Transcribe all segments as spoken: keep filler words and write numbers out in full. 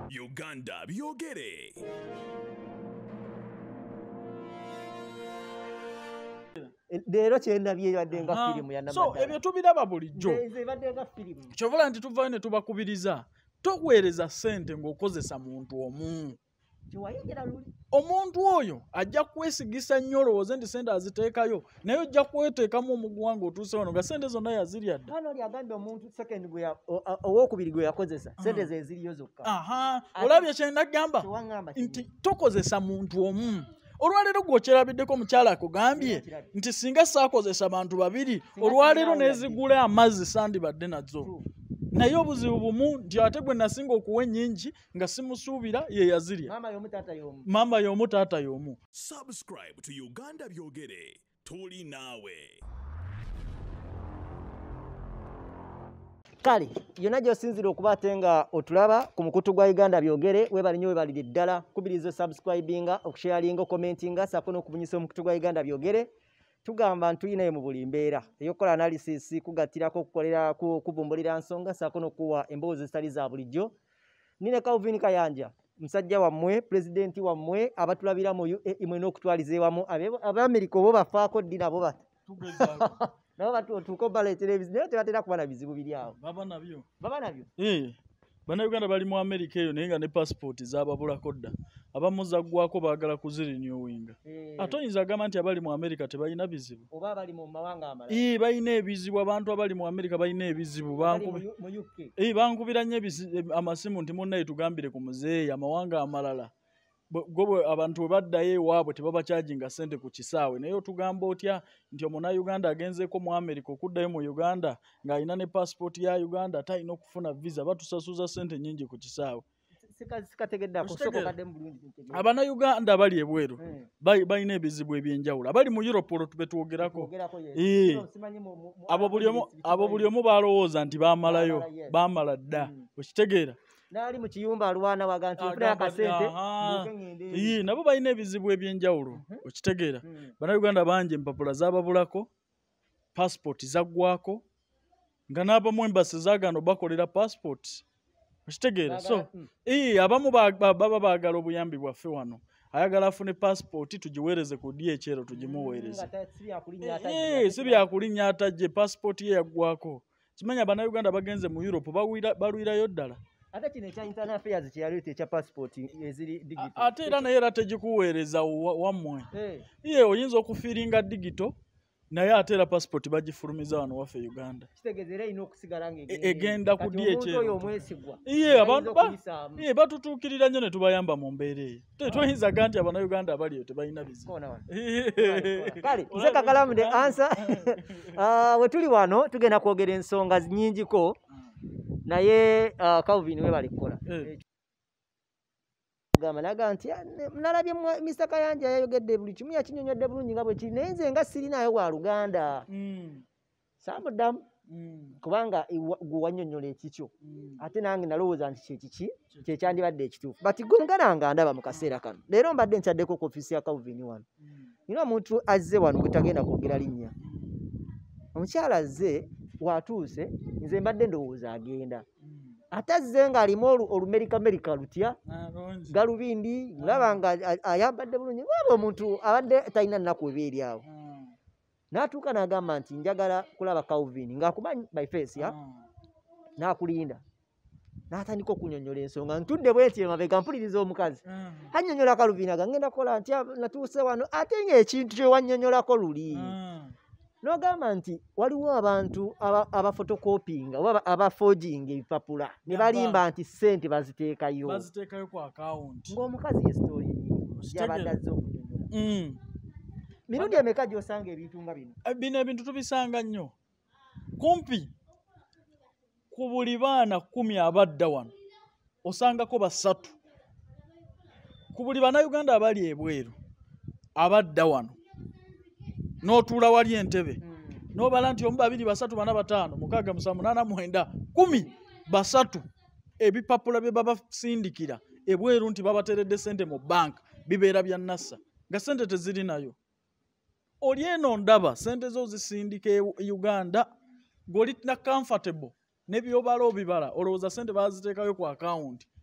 Uganda byogere. Leero kyendabye badde nga firimu ya so ebyo tubiraba bulijjo nze badde nga firimu kyovula nti tuvayo ne tubakubiriza tokuweereza ssente ng'okozesa muntu omu kiwayogera luli omuntu oyo ajja kwesigisa nnyo olowooze nti ssente aziteekayo naye ojja kweteekamu omuguwa ng'otuuse wano nga ssente zonna yazirya dda wano lyagambye omuntu second gwe owookubiri gwe yakozesa ssente ze ziriyo zokka aha olabye kye nagamba nti tokozesa muntu omu olwaleero gw'okyerabiddeko mukyala akugambye nti singa saakozesa bantu babiri olwaleero n'ezigula amazzi sandibadde nazo naye obuzibu bumu nti ate gwe nasinga okuwa ennyingi nga simusuubira ye yazirya maama y'omu taata y'omu maama y'omu taata y'omu Subscribe to Uganda byogere. Tuli naawe. kale yonna gy'osinzira okuba ate nga otulaba ku mukutu gwa Uganda byogere webali nnyo webalire ddala kubiriza subscribinga okusharinga okomentinga saako n'okubunyisa omukutu gwa Uganda byogere tugamba ntuyinayo mu buli mbeera eyokukola analysis kugattirako okukolera kuvumbulira nsonga saako n'okuwa emboozi zitali za bulijjo nine Calvin Kayanja musajja wammwe pulezidenti wammwe abatulabira mu U A E imwe n'okutwaliza ewamu Abamerika obo bafaako ddi nabo bati nabo batuuka obaleetera ebizibu naye tebatera kuba na bizibu biri awo baba nabyo baba nabyo bannayuganda bali mu Amerika eyo naye nga ne passport zaababulako dda abamu zaggwako baagala kuzirinnyowinga ate oyinza agamba nti abali mu Amerika tebalina bizibu oba abali mu mawanga amalala ee balina ebizibu abantu abali mu Amerika balina ebizibu bankubira nnyo amasimu nti munnaye tugambire ku muzeeyi amawanga amalala gwe abantu bwe baddayo ewaabwe tebabakyajinga ssente ku kisaawe naye otugamba otya nti omunnayuganda agenzeeko mu Amerika okuddayo mu Uganda ng'alina ne passport ya Uganda talina okufuna visa batusasuza ssente nnyingi ku kisaawe abannayuganda abali ebweru balina ebizibu ebyenjawulo abali mu Europe olwo betwogerako abo buli omu balowooza nti baamalayo baamala dda okitegeera nali mu kiyumba alwana waga nti nfuna akasente ee nabo balina ebizibu ebyenjawulo okitegeera bannayuganda bangi empapula zaababulako passport zaggwako nga n'abamu embasi zaagana obakolera passport okitegeera so ee abamu baba baagala obuyambi bwaffe wano ayagala afune passport tugiweereze ku D H L tugimuweereze si byakulinnya atajje passport ye yaggwako kimanya bannayuganda bagenze mu Europe balwirayo ddala ate kino ekya internal affairs kyeyaleeta ekya passport eziri digital ate era naye era tegikuweereza wammwe ye oyinza okufiiringa digital naye ate era passport bagifulumiza wano waffe Uganda kitegeeza era ina okusigala egenda ku D H L ye abantu ye batutuukirira nnyo ne tubayamba mu mbeera eyo tetuyinzaga nti abannayuganda abali eyo tebalina bizibu kale nze Kakalamu the answer we tuli wano tugenda kwogera ensonga nnyingiko naye Calvin we bali kukola gamba naga nti nalabye Mister Kayanja yayogedde buli kimu yakinyonyodde bulungi nga bwe kiri naye nze nga sirinayo wa Luganda saamuddamu kubanga gwe wannyonnyola ekikyo ate nange nalowooza nti kyekiki kyekyandibadde ekituufu bati gongana nga ndaba mu kaseera kano leero mbadde nkyaddeko ku ofiisi ya Calvin wano nina omuntu azze wano gwe tagenda kwogera linnya omukyala azze watuuse nze mbadde ndowooza agenda atazze ng'alimu olumericamerika lutya galubindi mulaba nga ayambadde bulungi waba omuntu abadde talina nnaku eba eri awo n'atuuka n'agamba nti njagala kulaba Calvin ng'akumanyi by face ya n'akulinda n'atandika okunyonnyola ensonga ntudde bwenti emabega mpuliriza omukazi annyonnyola Calvin aga ngenda kukola nti natuuse wano ate ng'ekintu kye wannyonnyolako luli n'ogamba nti waliwo abantu abafotokopinga oba abafoginga ebipapula ne balimba nti ssente baziteekayo ng'omukazi yesitori yabadde azze okunyonnyola mirundi emeka gy'osanga ebintu nga bino bino ebintu tubisanga nnyo kumpi ku buli baana kkumi abadda wano osangako basatu ku buli bannayuganda abali ebweru abadda wano n'otuula wali entebe n'obala nti omu babiri basatu bana bataano mukaaga musanvu munaana mwenda kumi basatu ebipapula bye babasindikira ebweru nti babateredde ssente mu banka bibeera bya nassa nga ssente teziri nayo oli eno ndaba ssente zo zisindika Uganda ng'oli na comfortable ne byobala obibala olowooza ssente baziteekayo ku account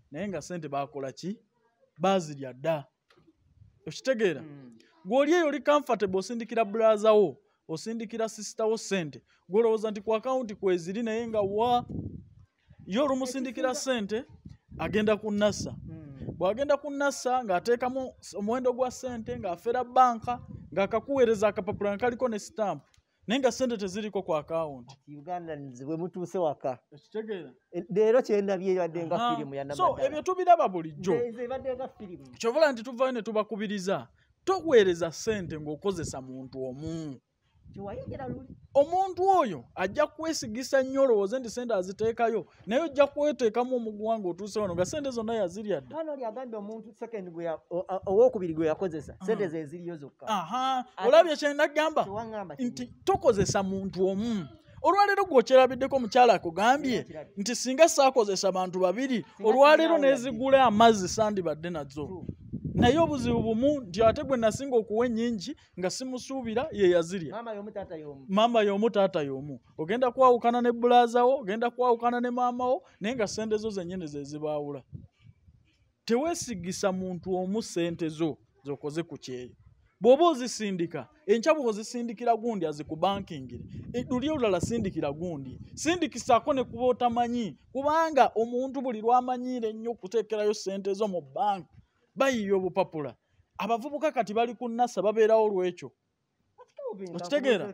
naye nga sente bakola ki bazirya dda okitegeera gw'oli eyo oli comfortable osindikira brother wo osindikira sister wo sente gwolowooza nti ku akawunti kweziri naye nga wa yo olumusindikira sente agenda ku nassa bw'agenda ku nassa ng'ateekamu omuwendo gwa sente ng'afera banka ng'akakuweereza akapapula nga kaliko ne stamp naye nga sente teziriko ku akawunti Uganda nzibwe mutuuse waka okitegeera leero kyendabye ebadde nga firimu ya so ebyo tubiraba bulijjo ebadde nga firimu kyovula nti tuvaayo ne tubakubiriza toweereza sente ng'okozesa muntu omu kiwayogera luli omuntu oyo ajja kwesigisa nnyo olowooze nti sente aziteekayo naye ojja kweteekamu omuguwa ng'otuuse wano nga sente zonna yazirya dda hano oli agambye omuntu second gwe owookubiri gwe yakozesa sente ze ziriyo zokka aha olabye kye nagamba nti tokozesa muntu omu olwaleero gw'okyerabiddeko omukyala akugambye nti singa saakozesa bantu babiri olwaleero n'ezigula amazzi sandibadde nazo naye obuzibu bumu nti ate gwe nasinga okuwa ennyingi nga simusuubira ye yazirya maama y'omu taata y'omu ogenda kwawukana ne bulaaza wo ogenda kwawukana ne maama wo naye nga sente zo zennyini ze zibaawula teweesigisa muntu omu sente zo zokoze ku kyeyo bw'oba ozisindika enkya bw'ozisindikira gundi azikubankingire luli olulala sindikira gundi sindikisaako ne kuba otamanyi kubanga omuntu buli lwamanyiire ennyo okuteekerayo sente zo mu banka bayiye obupapula abavubuka kati bali ku nassa babeerawo lwekyo okitegeera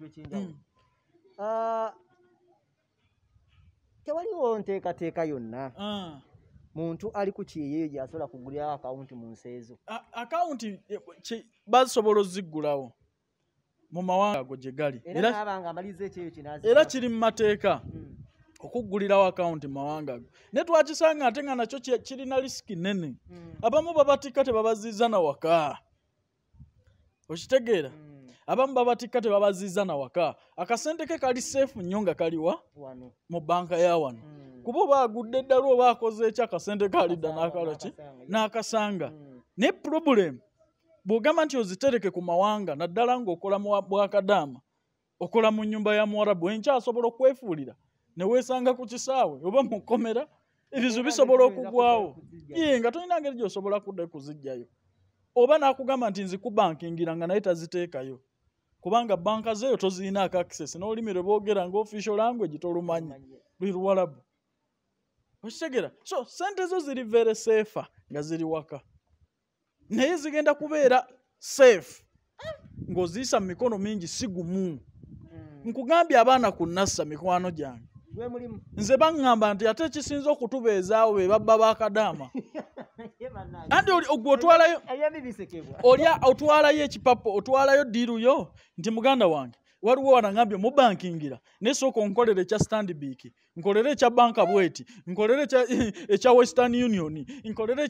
tewaliwo nteekateeka yonna muntu ali ku kiyeyeyo gy'asobola kugulirawo akawunti mu nsi ezo akawunti basobola oziggulawo mu mawanga ago gye gali era kiri mu mateeka okuggulirawo akawunti mu mawanga ago naye twakisanga ate nga nakyo kirina lisiki nnene abamu babatikka tebabaziiza na waka okitegeera abamu babatikka tebabaziiza na waka akasente ke kali seefu nnyo nga kaliwa mu banka ya wano kuba oba agudde eddala oba akoze eki akasente kalidda n'akaloki n'akasanga naye purobulemu bw'ogamba nti ozitereke ku mawanga naddala ng'okola mu bwakadaama okola mu nnyumba ya muwarabu enkyasobola okwefuulira ne weesanga ku kisaawe oba mu kkomera ebizu bisobola okugwawo ye nga tolina ngeri gy'osobola kudda kuzijjayo oba n'akugamba nti nzikubankingira nga naye taziteekayo kubanga banka zeeyo tozirinaako access n'olulimi lwe boogera nga official language tolumanyi lwe luwarabu okitegeera so sente zo ziri very safe nga ziri waka naye zigenda kubeera safe ng'oziyisa mu mikono mingi si gumu nkugambye abaana ku nassa mikwano gyange nze baŋŋamba nti ate ekisinza okutubeezaawo be babba bakadaama anti gwe otwalayo olya otwalayo ekipapo otwalayo diiruyo nti muganda wange waliwo wanaŋambye mubankingira naye sooka onkolera ekya Stanbic nkolera ekya banka bweti nkolera ekya Western Union nkolera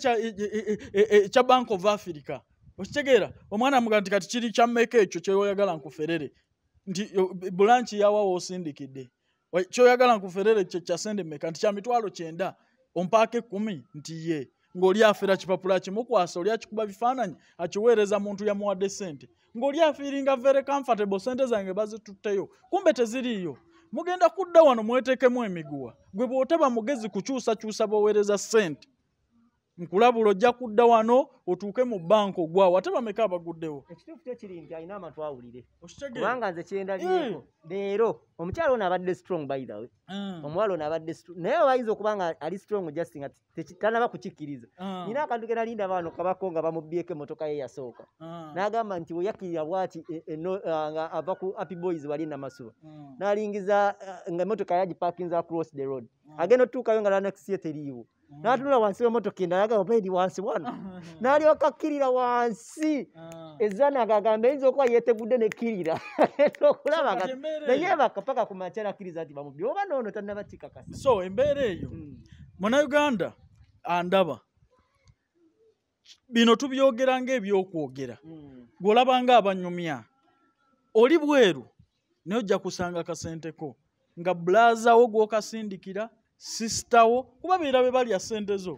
ekya Bank of Africa okitegeera omwana muga nti kati kiri kya mmeka ekyo kyoyagala nkuferere nti bulanchi yawa wosindikidde kyoyagala nkuferere kyo kya sente mmeka nti kya mitwalo kyenda ompaake kumi nti ye ng'oli afera kipapula kimukwasa oli akikuba bifaananyi akiweereza muntu yamuwadde sente ng'oli afiiringa very comfortable sente zange bazitutteyo kumbe teziriiyo mugenda kudda wano mweteekemu emiguwa gwe bw'otaba mugezi kukyusakyusa boweereza sente nkulabula ojja kudda wano otuuke mu banka ogwawo ate bameka abaguddewo ekituufu tekiri nti alina amatu awulire kubanga nze kyendabyeko leero omukyala ono abadde strong by the way omuwala ono abadde strong naye bayinza okuba nga ali strong just nga tanaba kukikkiriza nina akantu ke nali ndaba wano kabako nga bamubbyeko emmotoka ye yasooka n'agamba nti weyakkirira bwati nga ava ku Happy Boys wali namasuba n'alingiza nga emmotoka yagipakinza across the road agenda otutuukayo nga lanakisi ye teriiwo n'atunula wansi w'emmotoka endala agamba baidi wansi wano n'alyoka akkirira wansi ezzana agagamba eyinza okuba yeetegudde nekkirira okulaba naye bakapaka ku makya nakkiriza nti bamubbi oba noono tannaba kikakasa so embeera eyo munnayuganda andaba bino tubyogera ng'ebyokwogera gw'olabanga abanyumya oli bweru naye ojja kusanga akasenteko nga bulaaza wo gw'okasindikira sisitawo kuba beera be balya sente zo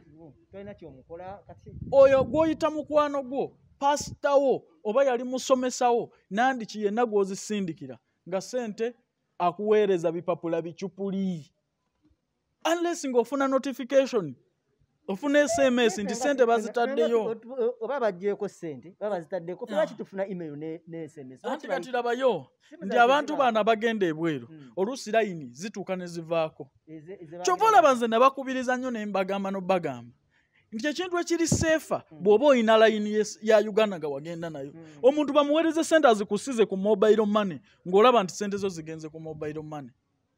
oyo gw'oyita mukwano gwo pasitawo oba yali musomesawo nandiki yenna gw'ozisindikira nga sente akuweereza bipapula bicupuli unless ng'ofuna notification ofuna S M S nti sente bazitaddeyo oba bagyeko sente baba zitaddeko lwaki tufuna email ne, ne S M S anti kati labayo nti abantu baana bagenda ebweru oluusi layini zituuka ne zivaako kyova olaba nze nabakubiriza nnyo ne mbagamba n'obagamba nti ekintu ekiri seefa bw'oba oyina layini ya Uganda nga wagenda nayo omuntu bamuweereze sente azikusize ku mobile money ng'olaba nti sente zo zigenze ku mobile money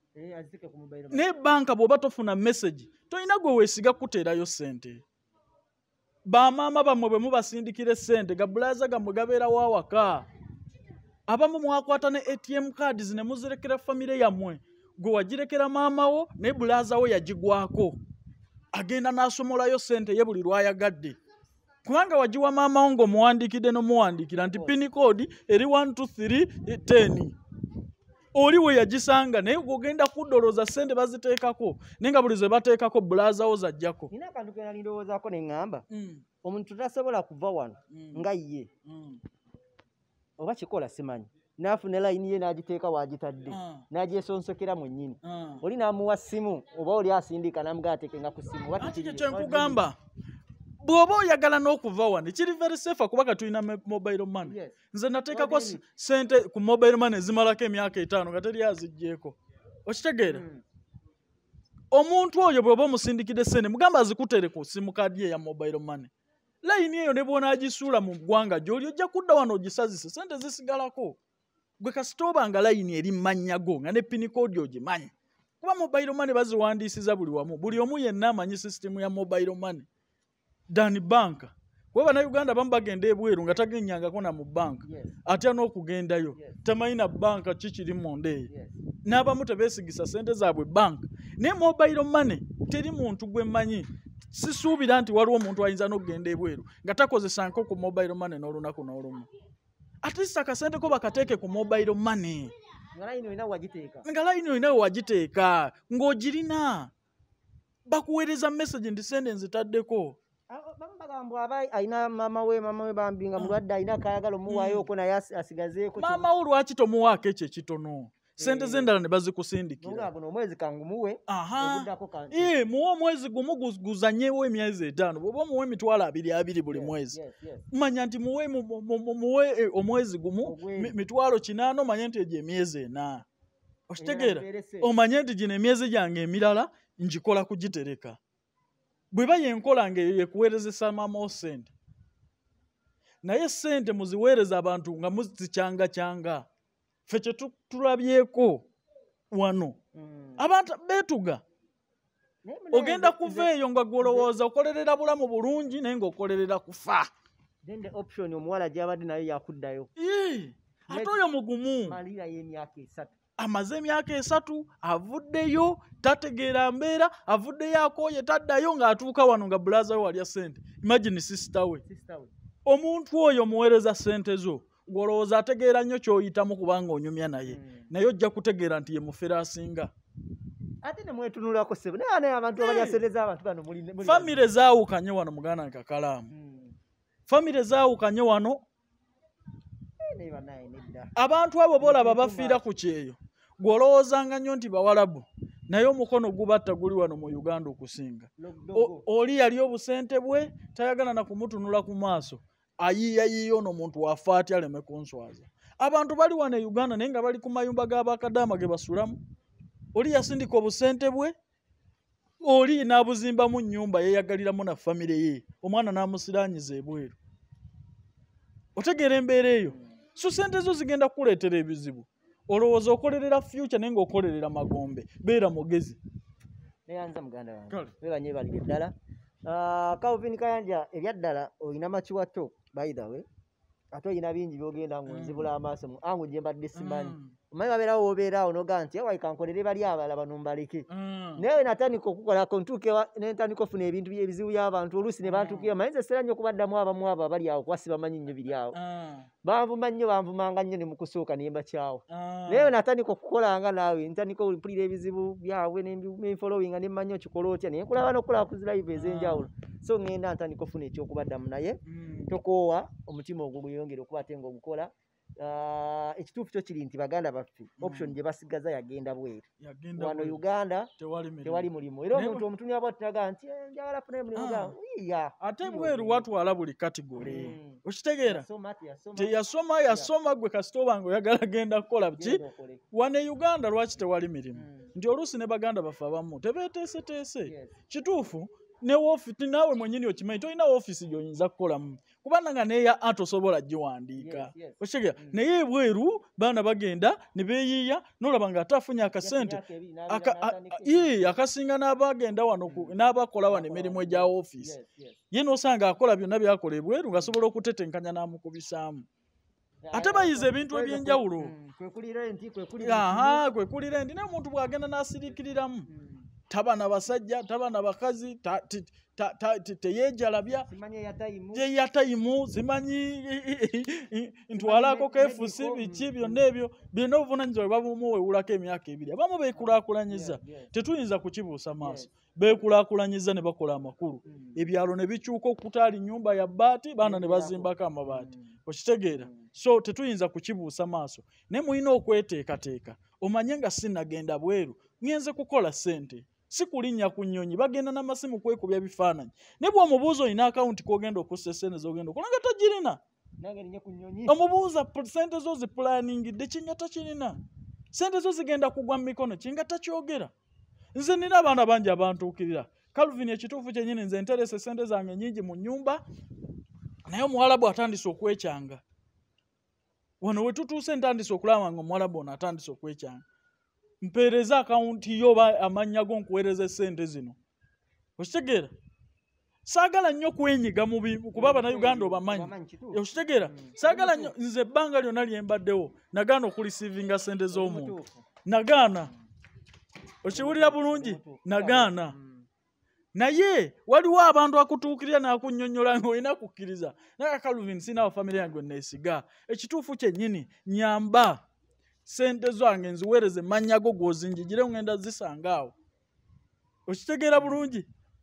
ne banka bw'oba tofuna message toyina gwe weesiga kuteerayo sente bamaama bammwe bwe mubasindikira sente gabulaza gammwe gabeerawo awaka abamu mwakwata ne A T M cards ne muzirekera famire yammwe gwe wagirekera maama wo naye bulaza wo yagigwako agenda n'asomolayo sente ye buli lwayagadde kubanga wagiwa maama wo ng'omuwandiikidde n'omuwandiikira nti pin code eri one two three ten oli we yagisanga naye ogenda kuddoloza sente baziteekako naye nga buli ze bateekako bulaza wo zajjako nina akantu ke nali ndowoozaako ne ŋŋamba omuntu tasobola kuva wano nga ye oba kikola simanyi n'afuna layini ye n'agiteeka waagitadde n'agyesonsokera mu nnyini oli n'amuwa ssimu oba oli asindika n'amugaa ateekenga ku ssimu ati kyo kyenkugamba bw'oba oyagala n'okuva wano kiri very safe kuba katulina mobile money nze nateekako sente ku mobile money zimalako emyaka etaano nga teri aziggyeko okitegeera omuntu oyo bw'oba omusindikidde sente mugamba azikutere ku simu kaadi ye ya mobile money layini eyo ne bw'onaagisuula mu ggwanga gy'oli ojja kudda wano ogisazise sente zisigalako gwe kasita obanga layini eri mannya go nga ne pin code ogimanyi kuba mobile money baziwandiisiza buli wamu buli omu yenna amanyi sisitemu ya mobile money dani banka kuba bannayuganda bamu bagenda ebweru nga tagennyangako na mu banka atya n'okugendayo tamanyi na banka kikiri munda eyo n'abamu tebeesigisa sente zaabwe banka naye mobile money teri muntu gwe mmanyi sisuubira nti waliwo omuntu ayinza n'okugenda ebweru nga takozesanko ku mobile money n'olunaku n'olumu at least akasente ko bakateeke ku mobile money nga layini olina wagiteeka nga layini olina wagiteeka ng'ogirina bakuweereza message nti sente nzitaddeko bagamba aba ayina maama we maama we bambi nga mulwadde ayina kayagala omuwaayoko naye asigazeeko maama wo lwaki tomuwaako ekyo ekitono sente z'endala ne bazikusindikira omwezi kangumuwe ee muwe omwezi gumu guzanyewo emyezi etaano bw'oba omuwe emitwalo abiri abiri buli mwezi manya nti muwe muwe omwezi gumu mitwalo kinaana omanye nti egyo emyezi ena okitegeera omanye nti gino emyezi gyange emirala ngikola kugitereka bweba yenkola nga yekuweerezesa maama wo sente naye sente muziweereza abantu nga muzicyanga-cyanga ffe kye tulabyeko wano abantu beetuga ogenda kuva eyo nga gwolowooza okolerera bulamu bulungi naye ng'okolerera kufa then the option omuwala gy'abadde nayo yakuddayo ate oyo mugumu malirayo emyaka esatu amaze emyaka esatu avuddeyo tategeera mbeera avuddeyo akooye taddayo ng'atuuka wano nga bulaza we walya sente imagine sister we omuntu oyo muweereza sente zo gwolowooza ategeera nnyo ky'oyitamu kubanga onyumya naye naye ojja kutegeera nti ye mufere asinga ate ne mwetunulako ssebo naye naye abantu abalya sente z'abantu bano famire zaawukanye wano muganda nkakalaamu famire zaawukanye wano abantu abo boolaba bafiira ku kyeyo gw'olowoozanga nnyo nti bawalabu naye omukono gubatta guli wano mu Uganda okusinga oli yali obusente bwe tayagala na kumutunula ku maaso ayiiya yiiya ono muntu wafa atya aleme kunswaza abantu bali wano e Uganda naye nga bali ku mayumba g'abakadaama ge basulamu oli yasindika obusente bwe oli n'abuzimbamu nnyumba yeeyagaliramu na famire ye omwana n'amusiraanyiza ebweru otegeera embeera eyo so sente zo zigenda kukuleetera ebizibu olowooza okolerera future naye ng'okolerera magombe beera mugezi neyanza muganda wange webanye balire ddala Calvin Kayanja ebyaddala olina makiwato by the way ate olina bingi byogenda ngunzibula amaaso angu gye mbadde simanyi omanyi babeerawo wobeeraawo nogaa nti ewayi kankolere bali abala bano mbaleke naye natandika okukolako ntuuke nentandika ofuna ebintu ebizibu by'abantu oluusi ne bantuukira manyi nze sera nnyo okubaddamu abamu abo abali awo kuba sibamanyi nnyo biri awo banvuma nnyo banvumanga nnyo ne mu kusooka ne mbakyawa naye natandika okukolanga naawe ntandika mpulira ebizibu byabwe nenfolowinga ne mmanyi okikola otya naye nkulaba n'okulaba ku zilive ez'enjawulo so ŋŋenda ntandika ofuna ekyokubaddamu naye tokoowa omutima ogwo gweyongere okuba ate ng'ogukola Ah, ekituufu kyo kiri nti baganda baffe option gye basigaza yagenda bweru. Wano Uganda tewali mulimu. Era omuntu omutunya bwa tinaga nti njagala funa mulimu gwa. Iya. Ate bweru watwala buli category. Okitegeera? Teyasoma yasoma gwe kasitoba ngo yagala genda kukola ki? Wano Uganda lwaki tewali mirimu? Nti oluusi ne baganda baffe abamu tebeeteese teese. Kituufu ne ofisi nawe mwennyini okimanyi tolina ofisi gy'oyinza kukolamu kubanga nga neya atosobola giwandiika okitegeera naye ebweru baana bagenda ne beeyiiya n'olaba nga atafunye akasente akasinga n'abagenda wano n'abakola wano emirimu egya ofisi ye n'osanga akola byonna byakola ebweru ng'asobola okutetenkanya n'amukubisaamu ate bayize ebintu ebyenjawulo kwe kulira endi naye omuntu bw'agenda n'asiriikiriramu tabana basajja tabana bakazi teyejalabya yeyatayimu simanyi ntwalako kefusi biki byonna ebyo birina obuvunanyizibwa babumuwewulako emyaka ebiri abamu beekulaakulanyiza tetuyinza kukibuusa maaso beekulaakulanyiza ne bakola amakulu ebyalo ne bikyuka okutaali nnyumba ya bbaati baana ne bazimbako amabaati okitegeera so tetuyinza kukibuusa maaso naye mulina okweteekateeka omanye nga sinnagenda bweru ngenze kukola ssente si kulinnya ku nnyonyi bagenda n'amasimu kwekubya bifaananyi ne bw'omubuuza olina akawunti k'ogenda okussa essente z'ogenda okola nga tagirina omubuuza ssente zo zipulaaningidde kinga takirina ssente zo zigenda kugwa mu mikono kinga takyogera nze nina abaana bangi abantuukirira Calvin ekituufu kyennyini nze nterese ssente zange nnyingi mu nnyumba naye omuwalabu atandise okwekyanga wano we tutuuse ntandise okulaba nga omuwalabu ono atandise okwekyanga mpeereza akawunti yo oba amannya go nkuweereza essente zino okitegeera saagala nnyo kwenyiga mu kuba Bannayuganda obamanyi okitegeera saagala nnyo nze ebbanga lyonna lye mbaddewo nagaana okulisiivinga ssente z'omuntu nagaana okiwulira bulungi nagaana naye waliwo abantu akutuukirira n'akunnyonnyola ng'olina kukkiriza naye Calvin sina famire yange neesiga ekituufu kyennyini nyamba sente zange nziweereze mannya go gwozinjigire ngenda zisanga awo okitegeera bulungi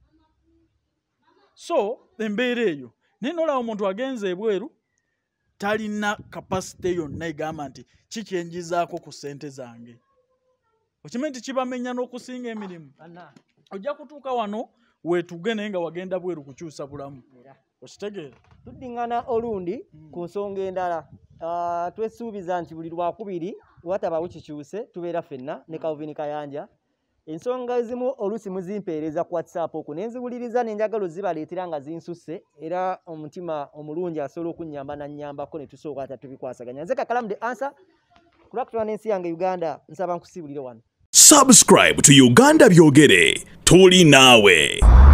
so embeera eyo naye n'olaba omuntu agenze ebweru talina kapasite yonna egamba nti kikyenjizaako ku ssente zange okimanyi nti kibamenya n'okusinga emirimu ojja kutuuka wano weetuge naye nga wagenda bweru kukyusa bulamu okitegeera tuddiŋŋana olundi ku nsonga endala twesuubiza nti buli lwakubiri watabawo kikyuse tubeera ffenna ne Calvin Kayanja ensonga ezimu oluusi muzimpeereza ku WhatsApp okwo ne nziwuliriza ne njagala ozibaleetera nga zinsusse era omutima omulungi asobola okunnyamba nannyambako ne tusooka ata tubikwasaganya nze Kakalamu the answer kulakutula n'ensi yange Uganda nsaba nkusiibulire wano Subscribe to Uganda Byogere tuli naawe.